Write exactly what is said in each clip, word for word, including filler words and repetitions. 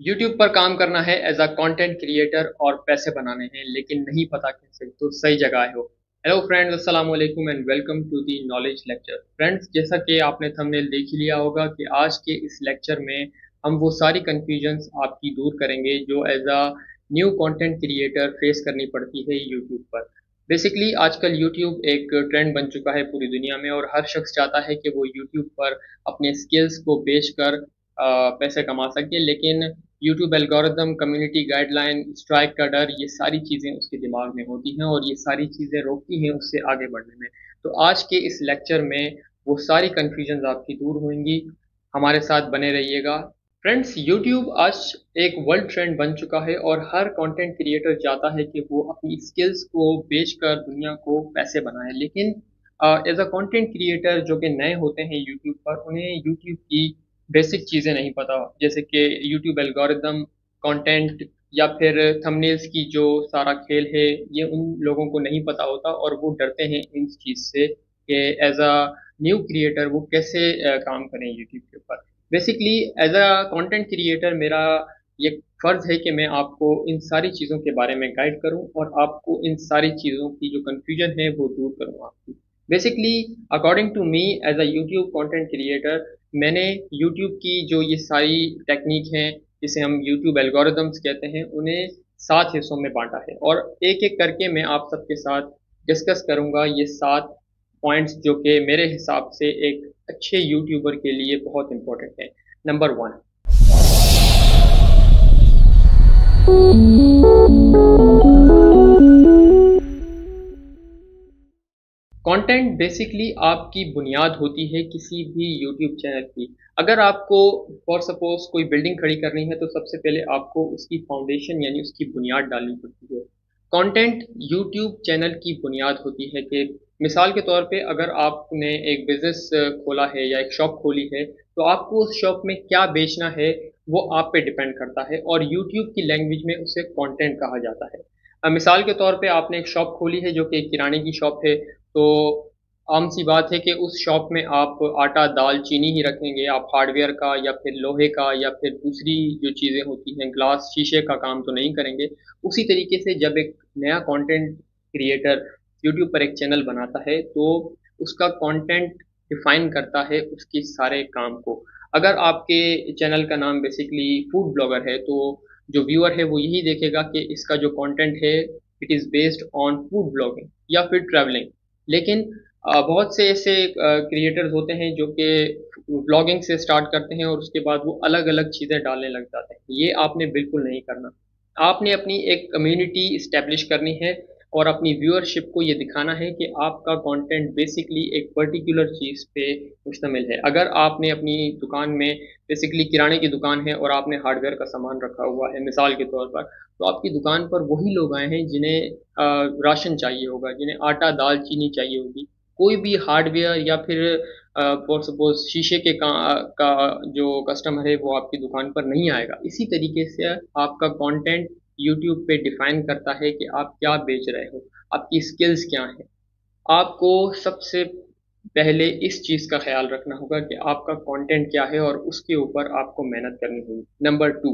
YouTube पर काम करना है एज अ कंटेंट क्रिएटर और पैसे बनाने हैं लेकिन नहीं पता कैसे, तो सही जगह आए हो। हेलो फ्रेंड्स, अस्सलाम वालेकुम and welcome to the knowledge lecture. Friends, जैसा कि आपने थंबनेल देख ही लिया होगा कि आज के इस लेक्चर में हम वो सारी कंफ्यूजन्स आपकी दूर करेंगे जो as a new content creator face करनी पड़ती है यूट्यूब पर। बेसिकली आजकल यूट्यूब एक ट्रेंड बन चुका है पूरी दुनिया में और हर शख्स चाहता है कि वो यूट्यूब पर अपने स्किल्स को बेचकर अ, पैसे कमा सके, लेकिन YouTube algorithm, community guideline, strike का डर, ये सारी चीज़ें उसके दिमाग में होती हैं और ये सारी चीज़ें रोकती हैं उससे आगे बढ़ने में। तो आज के इस लेक्चर में वो सारी कन्फ्यूजन्स आपकी दूर होंगी। हमारे साथ बने रहिएगा। फ्रेंड्स, यूट्यूब आज एक वर्ल्ड ट्रेंड बन चुका है और हर कंटेंट क्रिएटर चाहता है कि वो अपनी स्किल्स को बेचकर दुनिया को पैसे बनाए, लेकिन एज अ कंटेंट क्रिएटर जो कि नए होते हैं यूट्यूब पर, उन्हें यूट्यूब की बेसिक चीज़ें नहीं पता, जैसे कि यूट्यूब एल्गोरिदम, कंटेंट या फिर थंबनेल्स की जो सारा खेल है, ये उन लोगों को नहीं पता होता और वो डरते हैं इन चीज़ से कि एज अ न्यू क्रिएटर वो कैसे अ, काम करें यूट्यूब के ऊपर। Basically as a content creator मेरा ये फ़र्ज़ है कि मैं आपको इन सारी चीज़ों के बारे में गाइड करूं और आपको इन सारी चीज़ों की जो कन्फ्यूजन है वो दूर करूं आपकी। Basically according to me as a YouTube content creator, मैंने यूट्यूब की जो ये सारी टेक्निक हैं, जिसे हम यूट्यूब एल्गोरिदम्स कहते हैं, उन्हें सात हिस्सों में बांटा है और एक एक करके मैं आप सबके साथ डिस्कस करूंगा ये सात पॉइंट्स जो कि मेरे हिसाब से एक अच्छे यूट्यूबर के लिए बहुत इंपॉर्टेंट है। नंबर वन, कंटेंट बेसिकली आपकी बुनियाद होती है किसी भी यूट्यूब चैनल की। अगर आपको फॉर सपोज कोई बिल्डिंग खड़ी करनी है तो सबसे पहले आपको उसकी फाउंडेशन यानी उसकी बुनियाद डालनी पड़ती है। कंटेंट यूट्यूब चैनल की बुनियाद होती है कि मिसाल के तौर पे अगर आपने एक बिजनेस खोला है या एक शॉप खोली है, तो आपको उस शॉप में क्या बेचना है वो आप पे डिपेंड करता है और यूट्यूब की लैंग्वेज में उसे कंटेंट कहा जाता है। अ, मिसाल के तौर पे आपने एक शॉप खोली है जो कि एक किराने की शॉप है, तो आम सी बात है कि उस शॉप में आप आटा, दाल, चीनी ही रखेंगे। आप हार्डवेयर का या फिर लोहे का या फिर दूसरी जो चीज़ें होती हैं, ग्लास, शीशे का काम तो नहीं करेंगे। उसी तरीके से जब एक नया कंटेंट क्रिएटर यूट्यूब पर एक चैनल बनाता है, तो उसका कंटेंट डिफाइन करता है उसके सारे काम को। अगर आपके चैनल का नाम बेसिकली फूड ब्लॉगर है, तो जो व्यूअर है वो यही देखेगा कि इसका जो कंटेंट है it is based on food blogging या फिर ट्रैवलिंग। लेकिन अ, बहुत से ऐसे क्रिएटर्स होते हैं जो कि ब्लॉगिंग से स्टार्ट करते हैं और उसके बाद वो अलग अलग चीज़ें डालने लग जाते हैं। ये आपने बिल्कुल नहीं करना। आपने अपनी एक कम्युनिटी इस्टेब्लिश करनी है और अपनी व्यूअरशिप को ये दिखाना है कि आपका कंटेंट बेसिकली एक पर्टिकुलर चीज़ पे मुश्तमिल है। अगर आपने अपनी दुकान में बेसिकली किराने की दुकान है और आपने हार्डवेयर का सामान रखा हुआ है मिसाल के तौर पर, तो आपकी दुकान पर वही लोग आए हैं जिन्हें अ, राशन चाहिए होगा, जिन्हें आटा, दाल, चीनी चाहिए होगी। कोई भी हार्डवेयर या फिर फॉर सपोज शीशे के का, का जो कस्टमर है वो आपकी दुकान पर नहीं आएगा। इसी तरीके से आपका कंटेंट यूट्यूब पे डिफाइन करता है कि आप क्या बेच रहे हो, आपकी स्किल्स क्या हैं। आपको सबसे पहले इस चीज़ का ख्याल रखना होगा कि आपका कंटेंट क्या है और उसके ऊपर आपको मेहनत करनी होगी। नंबर टू,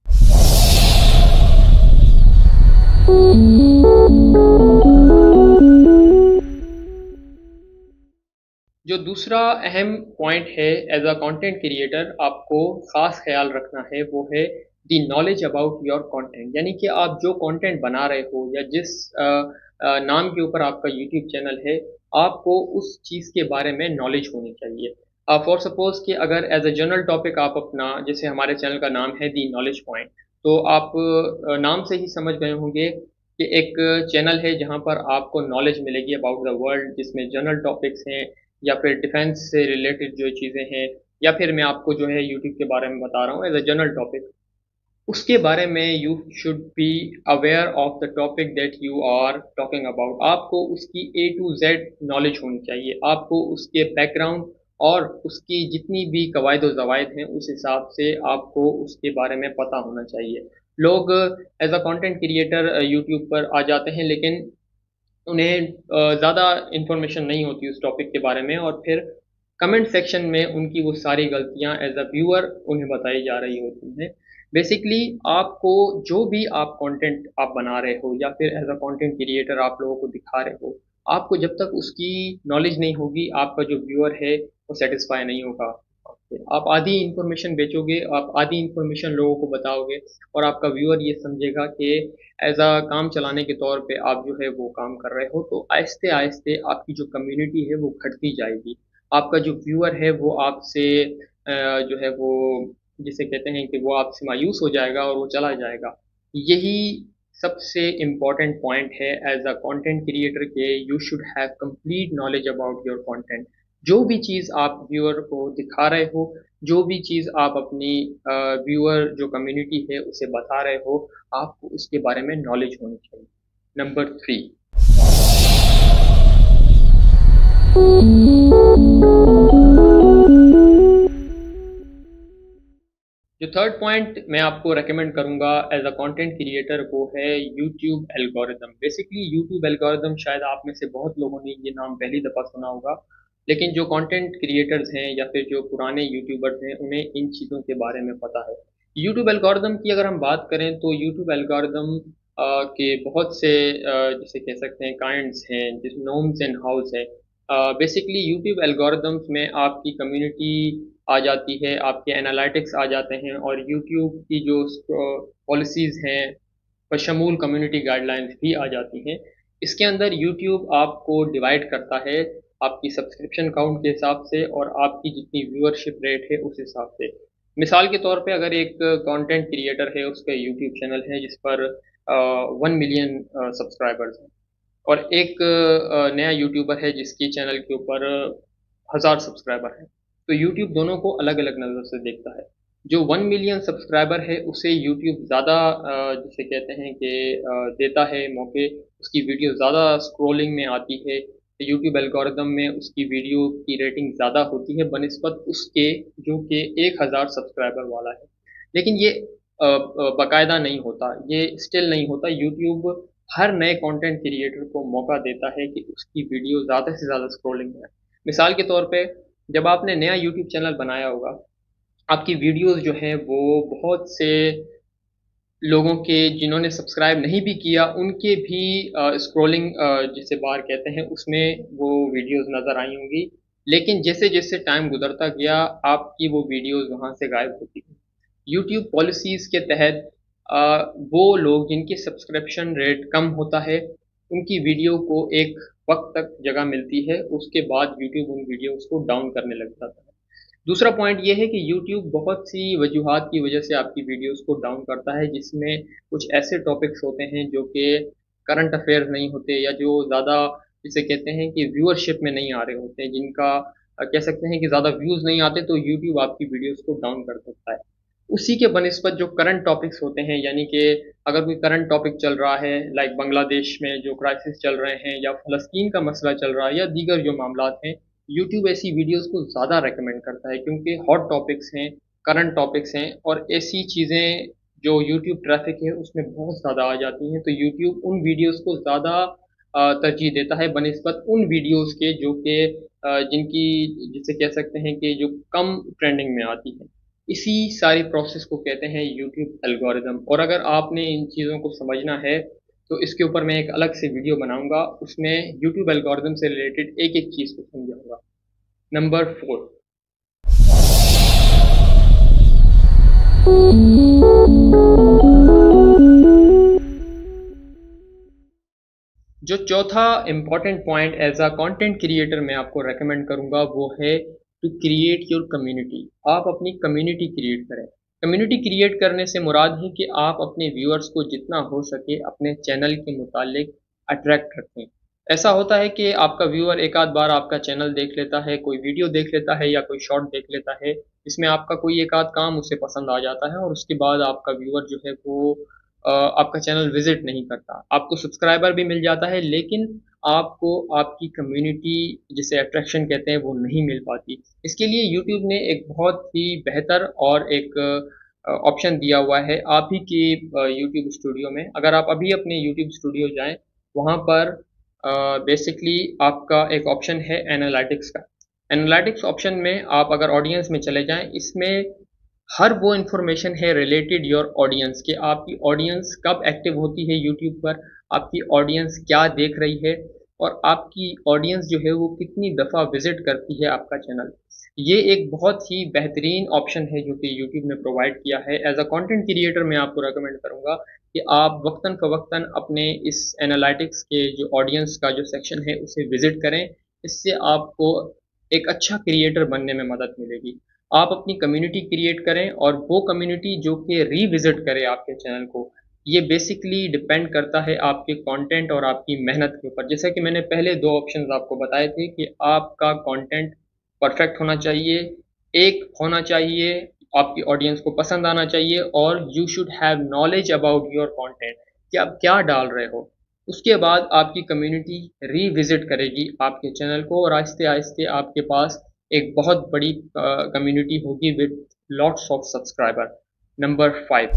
जो दूसरा अहम पॉइंट है एज अ कंटेंट क्रिएटर आपको ख़ास ख्याल रखना है वो है the knowledge about your content. यानी कि आप जो कंटेंट बना रहे हो या जिस अ, अ, नाम के ऊपर आपका यूट्यूब चैनल है, आपको उस चीज़ के बारे में नॉलेज होनी चाहिए। फॉर सपोज कि अगर एज अ जनरल टॉपिक आप अपना, जैसे हमारे चैनल का नाम है दी नॉलेज पॉइंट, तो आप अ, नाम से ही समझ गए होंगे कि एक चैनल है जहाँ पर आपको नॉलेज मिलेगी अबाउट द वर्ल्ड, जिसमें जनरल टॉपिक्स हैं या फिर डिफेंस से रिलेटेड जो चीज़ें हैं, या फिर मैं आपको जो है यूट्यूब के बारे में बता रहा हूँ एज अ जनरल टॉपिक, उसके बारे में you should be aware of the topic that you are talking about. आपको उसकी ए टू जेड नॉलेज होनी चाहिए। आपको उसके बैकग्राउंड और उसकी जितनी भी कवायद व ज़वायद हैं उस हिसाब से आपको उसके बारे में पता होना चाहिए। लोग as a content creator YouTube पर आ जाते हैं, लेकिन उन्हें अ, ज़्यादा इन्फॉर्मेशन नहीं होती उस टॉपिक के बारे में और फिर कमेंट सेक्शन में उनकी वो सारी गलतियाँ एज अ व्यूअर उन्हें बताई जा रही होती हैं। बेसिकली आपको जो भी आप कंटेंट आप बना रहे हो या फिर एज अ कंटेंट क्रिएटर आप लोगों को दिखा रहे हो, आपको जब तक उसकी नॉलेज नहीं होगी, आपका जो व्यूअर है वो सेटिस्फाई नहीं होगा आपसे। आप आधी इंफॉर्मेशन बेचोगे, आप आधी इंफॉर्मेशन लोगों को बताओगे और आपका व्यूअर ये समझेगा कि एज अ काम चलाने के तौर पे आप जो है वो काम कर रहे हो, तो आहिस्ते आहिस्ते आपकी जो कम्युनिटी है वो घटती जाएगी। आपका जो व्यूअर है वो आपसे अ, जो है वो जिसे कहते हैं कि वो आपसे मायूस हो जाएगा और वो चला जाएगा। यही सबसे इम्पोर्टेंट पॉइंट है एज अ कंटेंट क्रिएटर के, you should have complete knowledge about your content. जो भी चीज़ आप व्यूअर को दिखा रहे हो, जो भी चीज़ आप अपनी व्यूअर जो कम्युनिटी है उसे बता रहे हो, आपको उसके बारे में नॉलेज होनी चाहिए। नंबर थ्री, जो थर्ड पॉइंट मैं आपको रेकमेंड करूंगा एज अ कंटेंट क्रिएटर वो है YouTube algorithm. Basically YouTube algorithm शायद आप में से बहुत लोगों ने ये नाम पहली दफ़ा सुना होगा, लेकिन जो कंटेंट क्रिएटर्स हैं या फिर जो पुराने यूट्यूबर्स हैं उन्हें इन चीज़ों के बारे में पता है। यूट्यूब एल्गोरिदम की अगर हम बात करें तो यूट्यूब एल्गोरिदम के बहुत से अ, जिसे कह सकते हैं काइंड्स हैं, जिस नोम्स एंड हाउस है। बेसिकली यूट्यूब एल्गोरिदम्स में आपकी कम्युनिटी आ जाती है, आपके एनालिटिक्स आ जाते हैं और यूट्यूब की जो पॉलिसीज़ हैं, बशमूल कम्युनिटी गाइडलाइंस भी आ जाती हैं। इसके अंदर यूट्यूब आपको डिवाइड करता है आपकी सब्सक्रिप्शन काउंट के हिसाब से और आपकी जितनी व्यूअरशिप रेट है उस हिसाब से। मिसाल के तौर पे अगर एक कंटेंट क्रिएटर है, उसका यूट्यूब चैनल है जिस पर वन मिलियन सब्सक्राइबर्स हैं और एक अ, नया यूट्यूबर है जिसकी चैनल के ऊपर हज़ार सब्सक्राइबर हैं, तो यूट्यूब दोनों को अलग-अलग नज़र से देखता है। जो वन मिलियन सब्सक्राइबर है उसे यूट्यूब ज़्यादा अ, जिसे कहते हैं कि अ, देता है मौके, उसकी वीडियो ज़्यादा स्क्रॉलिंग में आती है। यूट्यूब एल्गोरिदम में उसकी वीडियो की रेटिंग ज़्यादा होती है बनिस्बत उसके जो कि एक हज़ार सब्सक्राइबर वाला है। लेकिन ये अ, अ, बाकायदा नहीं होता, ये स्टिल नहीं होता। यूट्यूब हर नए कंटेंट क्रिएटर को मौका देता है कि उसकी वीडियो ज़्यादा से ज़्यादा स्क्रॉलिंग में आए। मिसाल के तौर पे जब आपने नया यूट्यूब चैनल बनाया होगा, आपकी वीडियोज़ जो हैं वो बहुत से लोगों के जिन्होंने सब्सक्राइब नहीं भी किया, उनके भी अ, स्क्रॉलिंग अ, जिसे बार कहते हैं उसमें वो वीडियोज़ नज़र आई होंगी। लेकिन जैसे-जैसे टाइम गुज़रता गया, आपकी वो वीडियोज़ वहाँ से गायब होती गई। यूट्यूब पॉलिसीज़ के तहत अ, वो लोग जिनकी सब्सक्रिप्शन रेट कम होता है, उनकी वीडियो को एक वक़्त तक जगह मिलती है, उसके बाद यूट्यूब उन वीडियोज़ को डाउन करने लग जाता है। दूसरा पॉइंट ये है कि यूट्यूब बहुत सी वजूहात की वजह से आपकी वीडियोज़ को डाउन करता है, जिसमें कुछ ऐसे टॉपिक्स होते हैं जो कि करंट अफेयर्स नहीं होते या जो ज़्यादा जिसे कहते हैं कि व्यूअरशिप में नहीं आ रहे होते हैं, जिनका अ, कह सकते हैं कि ज़्यादा व्यूज़ नहीं आते, तो यूट्यूब आपकी वीडियोज़ को डाउन कर सकता है। उसी के बनिस्बत जो करंट टॉपिक्स होते हैं, यानी कि अगर कोई करंट टॉपिक चल रहा है, लाइक बांग्लादेश में जो क्राइसिस चल रहे हैं या फ़लस्तीन का मसला चल रहा है या दीगर जो मामलात हैं, यूट्यूब ऐसी वीडियोज़ को ज़्यादा रेकमेंड करता है क्योंकि हॉट टॉपिक्स हैं, करंट टॉपिक्स हैं और ऐसी चीज़ें जो यूट्यूब ट्रैफ़िक है उसमें बहुत ज़्यादा आ जाती हैं, तो यूट्यूब उन वीडियोज़ को ज़्यादा अ, तरजीह देता है बनिस्बत उन वीडियोज़ के जो कि अ, जिनकी जिसे कह सकते हैं कि जो कम ट्रेंडिंग में आती हैं। इसी सारी प्रोसेस को कहते हैं यूट्यूब एल्गोरिदम, और अगर आपने इन चीज़ों को समझना है तो इसके ऊपर मैं एक अलग से वीडियो बनाऊँगा, उसमें यूट्यूब एल्गोरिदम से रिलेटेड एक-एक चीज़ को समझाऊँगा। नंबर फोर, जो चौथा important point as a content creator मैं आपको रेकमेंड करूंगा वो है टू क्रिएट योर कम्युनिटी। आप अपनी कम्युनिटी क्रिएट करें। कम्युनिटी क्रिएट करने से मुराद है कि आप अपने व्यूअर्स को जितना हो सके अपने चैनल के मुतालिक अट्रैक्ट रखें। ऐसा होता है कि आपका व्यूअर एक आध बार आपका चैनल देख लेता है, कोई वीडियो देख लेता है या कोई शॉर्ट देख लेता है, इसमें आपका कोई एक आध काम उसे पसंद आ जाता है और उसके बाद आपका व्यूअर जो है वो अ, आपका चैनल विज़िट नहीं करता। आपको सब्सक्राइबर भी मिल जाता है, लेकिन आपको आपकी कम्युनिटी जिसे अट्रैक्शन कहते हैं वो नहीं मिल पाती। इसके लिए यूट्यूब ने एक बहुत ही बेहतर और एक अ, ऑप्शन दिया हुआ है आप ही के अ, यूट्यूब स्टूडियो में। अगर आप अभी अपने यूट्यूब स्टूडियो जाएँ, वहाँ पर अ, बेसिकली आपका एक ऑप्शन है एनालिटिक्स का। एनालिटिक्स ऑप्शन में आप अगर ऑडियंस में चले जाएँ, इसमें हर वो इन्फॉर्मेशन है रिलेटेड योर ऑडियंस के आपकी ऑडियंस कब एक्टिव होती है यूट्यूब पर, आपकी ऑडियंस क्या देख रही है और आपकी ऑडियंस जो है वो कितनी दफ़ा विजिट करती है आपका चैनल। ये एक बहुत ही बेहतरीन ऑप्शन है जो कि यूट्यूब ने प्रोवाइड किया है। एज अ कंटेंट क्रिएटर मैं आपको रेकमेंड करूँगा कि आप वक्तन फ़वक्तन अपने इस एनालिटिक्स के जो ऑडियंस का जो सेक्शन है उसे विजिट करें। इससे आपको एक अच्छा क्रिएटर बनने में मदद मिलेगी। आप अपनी कम्युनिटी क्रिएट करें और वो कम्युनिटी जो कि रीविजिट करे आपके चैनल को, ये बेसिकली डिपेंड करता है आपके कंटेंट और आपकी मेहनत के ऊपर। जैसा कि मैंने पहले दो ऑप्शंस आपको बताए थे कि आपका कंटेंट परफेक्ट होना चाहिए, एक होना चाहिए, आपकी ऑडियंस को पसंद आना चाहिए और you should have knowledge about your content कि आप क्या डाल रहे हो। उसके बाद आपकी कम्युनिटी रीविजिट करेगी आपके चैनल को और आहिस्ते आहिस्ते आपके पास एक बहुत बड़ी कम्युनिटी होगी with lots of subscriber. Number five,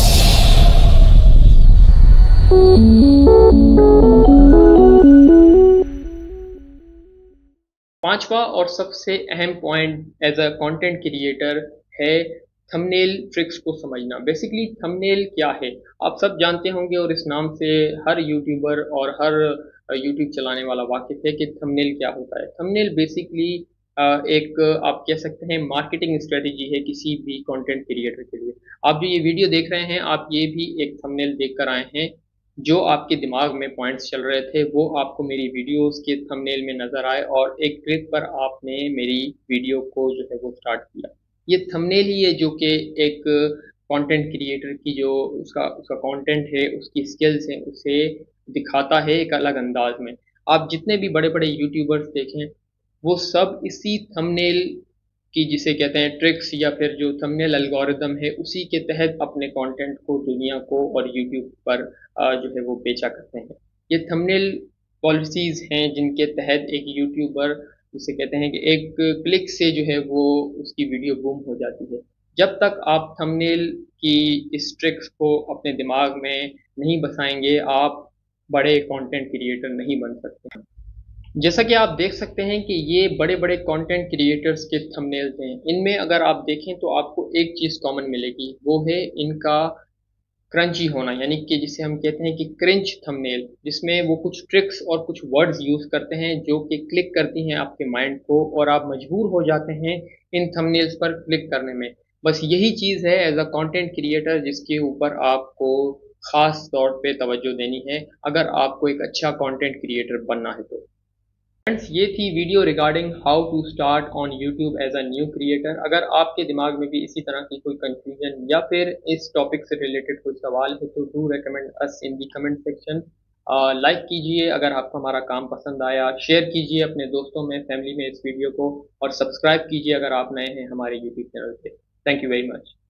पांचवा और सबसे अहम point as a content creator है थंबनेल ट्रिक्स को समझना। बेसिकली थंबनेल क्या है आप सब जानते होंगे और इस नाम से हर यूट्यूबर और हर यूट्यूब चलाने वाला वाकिफ है कि थंबनेल क्या होता है। थंबनेल बेसिकली एक आप कह सकते हैं मार्केटिंग स्ट्रेटजी है किसी भी कंटेंट क्रिएटर के लिए। आप जो ये वीडियो देख रहे हैं आप ये भी एक थंबनेल देख कर आए हैं। जो आपके दिमाग में पॉइंट्स चल रहे थे वो आपको मेरी वीडियोस के थंबनेल में नज़र आए और एक क्लिक पर आपने मेरी वीडियो को जो है वो स्टार्ट किया। ये थंबनेल ही है जो कि एक कंटेंट क्रिएटर की जो उसका उसका कंटेंट है उसकी स्किल्स हैं उसे दिखाता है एक अलग अंदाज में। आप जितने भी बड़े बड़े यूट्यूबर्स देखें वो सब इसी थंबनेल की जिसे कहते हैं ट्रिक्स या फिर जो थंबनेल एल्गोरिदम है उसी के तहत अपने कंटेंट को दुनिया को और यूट्यूब पर जो है वो बेचा करते हैं। ये थंबनेल पॉलिसीज़ हैं जिनके तहत एक यूट्यूबर जिसे कहते हैं कि एक क्लिक से जो है वो उसकी वीडियो बूम हो जाती है। जब तक आप थंबनेल की इस ट्रिक्स को अपने दिमाग में नहीं बसाएंगे आप बड़े कंटेंट क्रिएटर नहीं बन सकते हैं। जैसा कि आप देख सकते हैं कि ये बड़े-बड़े कंटेंट क्रिएटर्स के थंबनेल्स हैं। इनमें अगर आप देखें तो आपको एक चीज़ कॉमन मिलेगी, वो है इनका क्रंची होना, यानी कि जिसे हम कहते हैं कि क्रिंच थंबनेल, जिसमें वो कुछ ट्रिक्स और कुछ वर्ड्स यूज़ करते हैं जो कि क्लिक करती हैं आपके माइंड को और आप मजबूर हो जाते हैं इन थंबनेल्स पर क्लिक करने में। बस यही चीज़ है एज़ अ कंटेंट क्रिएटर जिसके ऊपर आपको ख़ास तौर पे तवज्जो देनी है, अगर आपको एक अच्छा कंटेंट क्रिएटर बनना है तो। फ्रेंड्स ये थी video regarding how to start on YouTube as a new creator. अगर आपके दिमाग में भी इसी तरह की कोई कंफ्यूजन या फिर इस टॉपिक से रिलेटेड कोई सवाल है तो do recommend us in the comment section. Like कीजिए अगर आपको हमारा काम पसंद आया, शेयर कीजिए अपने दोस्तों में, फैमिली में इस वीडियो को और सब्सक्राइब कीजिए अगर आप नए हैं हमारे यूट्यूब चैनल पे। Thank you very much.